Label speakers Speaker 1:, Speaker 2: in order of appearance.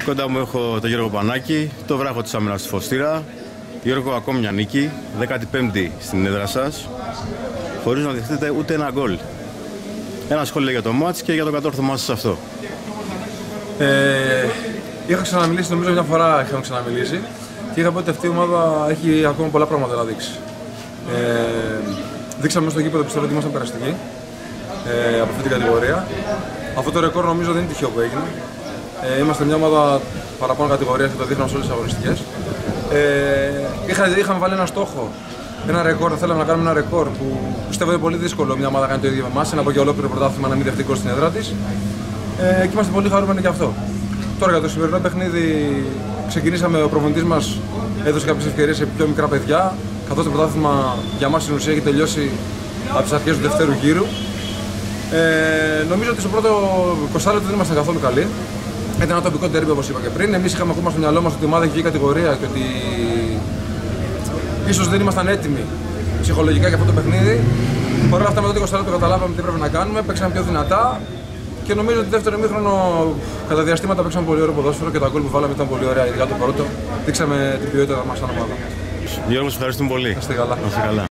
Speaker 1: Κοντά μου έχω τον Γιώργο Πανάκη, το βράχο της άμυνας στη Φωστήρα. Γιώργο, ακόμη μια νίκη, 15η στην έδρα σας, χωρίς να δεχτείτε ούτε ένα γκολ. Ένα σχόλιο για το μάτς και για το κατόρθωμά σας αυτό.
Speaker 2: Είχα ξαναμιλήσει, νομίζω μια φορά είχαμε ξαναμιλήσει και είχα πει ότι αυτή η ομάδα έχει ακόμα πολλά πράγματα να δείξει. Δείξαμε μέσα στο γήπεδο, πιστεύω ότι ήμασταν περαστικοί από αυτή την κατηγορία. Αυτό το ρεκόρ νομίζω δεν είναι τυχαίο που έγινε. Είμαστε μια ομάδα παραπάνω κατηγορίας και το δείχναμε σε όλες τις αγωνιστικές. Είχαμε βάλει ένα στόχο, ένα ρεκόρ, θέλαμε να κάνουμε ένα ρεκόρ που πιστεύω είναι πολύ δύσκολο μια ομάδα να κάνει το ίδιο με εμάς, να πω για ολόκληρο πρωτάθλημα να μην δεχτεί γκολ στην έδρα της. Και είμαστε πολύ χαρούμενοι γι' αυτό. Τώρα για το σημερινό παιχνίδι ξεκινήσαμε, ο προπονητής μας έδωσε κάποιες ευκαιρίες σε πιο μικρά παιδιά, καθώς το πρωτάθλημα για μας στην ουσία έχει τελειώσει από τις αρχές του δευτέρου γύρου. Νομίζω ότι στο πρώτο 20 λεπτό δεν ήμασταν καθόλου καλοί. Ήταν ένα τοπικό ντέρμπι όπως είπα και πριν. Εμείς είχαμε ακόμα στο μυαλό μας ότι η ομάδα έχει βγει κατηγορία και ότι ίσως δεν ήμασταν έτοιμοι ψυχολογικά για αυτό το παιχνίδι. Παρ' όλα αυτά μετά το 20 λεπτό καταλάβαμε τι πρέπει να κάνουμε, παίξαμε πιο δυνατά και νομίζω ότι το δεύτερο ημίχρονο κατά διαστήματα παίξαμε πολύ ωραίο ποδόσφαιρο και τα γκολ που βάλαμε ήταν πολύ ωραία. Ειδικά το πρώτο δείξαμε την ποιότητα μας σαν ομάδα.
Speaker 1: Γιώργο, σας ευχαριστούμε πολύ.
Speaker 2: Να είστε καλά.